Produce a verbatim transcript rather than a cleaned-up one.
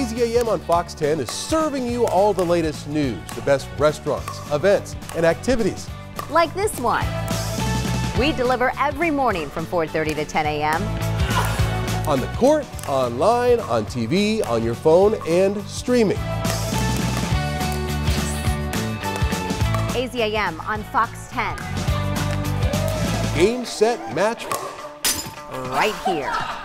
A Z A M on Fox ten is serving you all the latest news, the best restaurants, events, and activities. Like this one. We deliver every morning from four thirty to ten A M On the court, online, on T V, on your phone, and streaming. A Z A M on Fox ten. Game, set, match. Right here.